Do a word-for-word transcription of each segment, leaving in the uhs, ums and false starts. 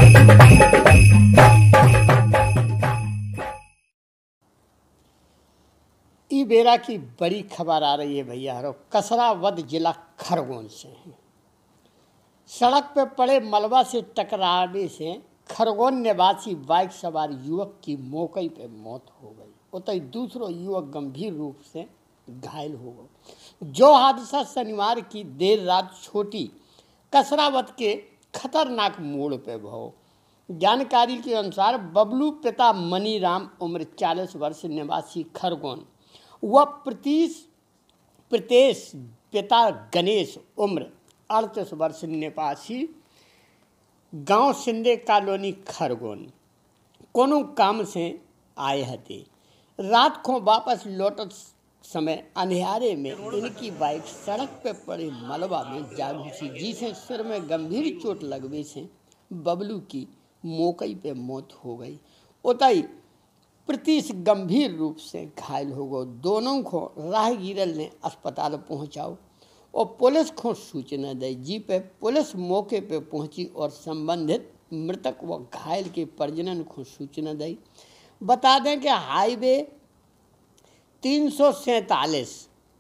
ई बेरा की बड़ी खबर आ रही है भैया। कसरावद जिला खरगोन से है। सड़क पर पड़े मलबा से टकराने से खरगोन निवासी बाइक सवार युवक की मौके पे मौत हो गई। उतई दूसरो युवक गंभीर रूप से घायल हो गया। जो हादसा शनिवार की देर रात छोटी कसरावद के खतरनाक मोड़ पे भो। जानकारी के अनुसार बबलू पिता मनीराम उम्र चालीस वर्ष निवासी खरगोन व प्रतीश प्रतेश पिता गणेश उम्र अड़तीस वर्ष निवासी गांव सिंधे कॉलोनी खरगोन कोनो काम से आए हते। रात को वापस लौटत समय अंधेरे में इनकी बाइक सड़क पर पड़े मलबा में जा घुसी, जिसे सिर में गंभीर चोट लगने से बबलू की मौके पे मौत हो गई। उतई प्रतीश गंभीर रूप से घायल हो गए। दोनों को राहगीर ने अस्पताल पहुंचाओ और पुलिस को सूचना दी। जी पे पुलिस मौके पे पहुंची और संबंधित मृतक व घायल के परिजनों को सूचना दी। बता दें कि हाईवे तीन सौ सैंतालीस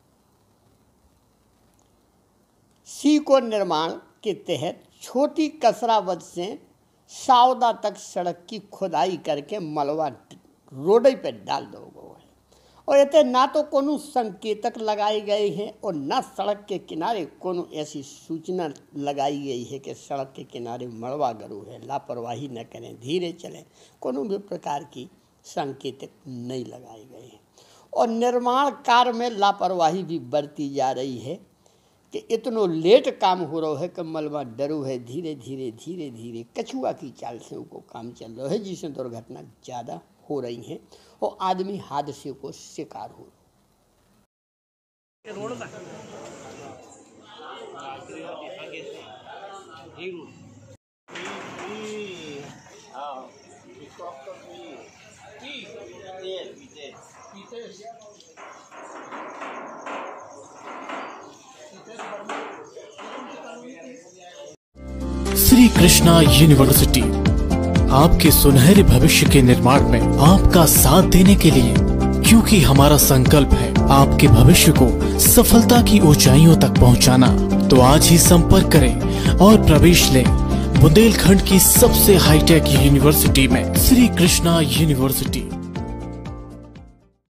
सी को निर्माण के तहत छोटी कसरावद से सावदा तक सड़क की खुदाई करके मलबा रोड पे डाल दो गो है। और इतने ना तो कोनो संकेतक लगाए गए हैं और ना सड़क के किनारे कोनो ऐसी सूचना लगाई गई है कि सड़क के किनारे मलबा गरू है, लापरवाही न करें, धीरे चलें। कोनो भी प्रकार की संकेतक नहीं लगाए गए हैं। और निर्माण कार्य में लापरवाही भी बरती जा रही है कि इतनो लेट काम हो रहा है कि मलबा डरू है। धीरे धीरे धीरे धीरे कछुआ की चाल से उनको काम चल रहा है, जिससे दुर्घटना ज़्यादा हो रही हैं और आदमी हादसे को शिकार हो। श्री कृष्णा यूनिवर्सिटी आपके सुनहरे भविष्य के निर्माण में आपका साथ देने के लिए, क्योंकि हमारा संकल्प है आपके भविष्य को सफलता की ऊंचाइयों तक पहुंचाना। तो आज ही संपर्क करें और प्रवेश लें बुंदेलखंड की सबसे हाईटेक यूनिवर्सिटी में, श्री कृष्णा यूनिवर्सिटी।